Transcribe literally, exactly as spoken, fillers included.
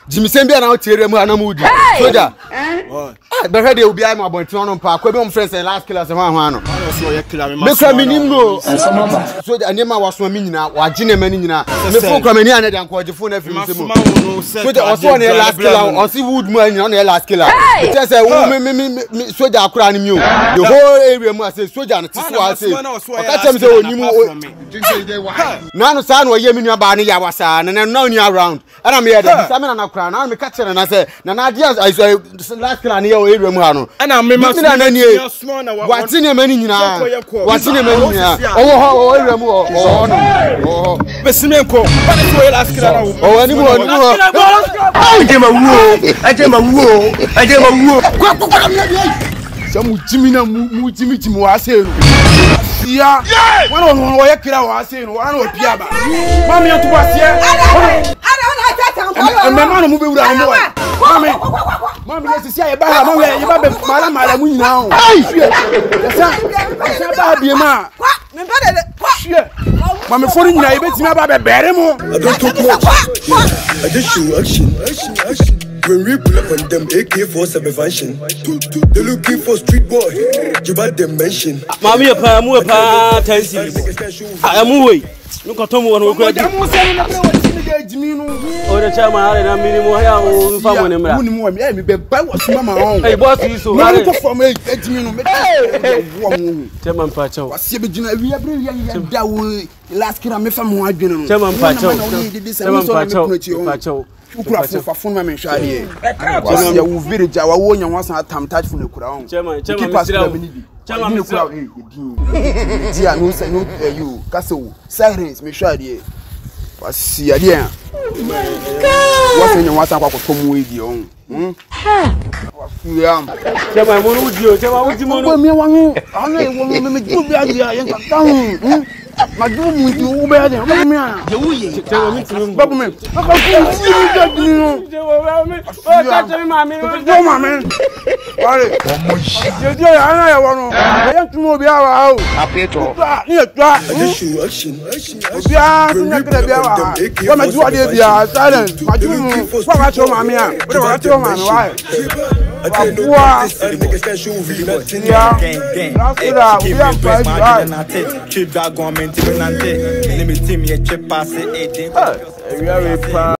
Jimmy Sembia na otiere mu anamudi. Soja. Ah, be ready obi ai ma bontin no pa. Kwa be on friends last killer se ho ho no. Me kwa minim no. Soja anema waso mi nyina, waje na mani nyina. Me fo kwa mani ane dan ko jefo na film se mu. Soja oso na last killer, osi wood mu anyina na last killer. It say wo me me soja akura ni mi o. The whole area mu say soja na tiso a say. Oka chem say onimu. Na no sa na oye mi nua ba ne ya wasa na na oni around. Ana me ya Samina na kura na me ka chere na say na na dia last killer na ye area mu ha no ana me ma na na ni wati ne mani nyina wati ne mani nyina owo ho area mu o no besime ko ba ne ko last killer na o ani mu ani mu aje ma wuo aje ma wuo aje ma wuo kwa kwa so mu jimi na mu jimi jimi wa se no sia wana wo ye kira wa se no wana o pia ba ma me to ba se Mama no mu be wura mo. Mama. Mama yes see e ba ha mama e ba be mala mala mu nyina o. Ai. Yesa. Yesa ba bi ma. Me be de. Shie. Mama fo nyina e betimi ba be bere mo. I don't talk much. I just show action. Action action. When we pull up on them A K forty-seven function. They looking for street boy. You bad them mention. Mama e pa mu e pa ten series. Amu we. Nko to mu won ko adi. Oh, the chairman had a minimum here on family. I me be buy what mama on. Hey, boss, you so. No go for me. Chairman Pacho. Was you be we are brilliant that way. Last kid me fam ho adwene. Chairman Pacho. Chairman Pacho. Pacho. Ukura for phone ma me hwa de. Was you wo village wa wo nya wansan atam touch phone kura on. Chairman, chairman. Chairman me kura e din. Dia no say no you. Kaso sirens me hwa de. Was ya dia. What's in your water? What come with you? Hmm? Yeah. Chama mo no dio, chama wo di mo no. Me wan, ana wo me me du bia dia, yen ka ka hu. Hmm? Ma du mu di wo bia dia, me me a. Je wo ye. Chama mi tinu. Babu me. Ka ka ku di mi da di no. Je wo ba me. O ka chama ma me. Wo ma me. Wale. Je dio ana ya wo no. Yen tu mo bia wa o. Apeto. Ni e twa. Action action action. Bia tu nya kra bia wa. Wo ma du ade bia silent. Ma du mu. Wo ka chama ma me a. Wo ka chama ma me wa. I can't do this. I think it's that show really nothing. Yeah, gang, gang. We are five guys. Trip that government, even and let me team here. Chip pass it. We are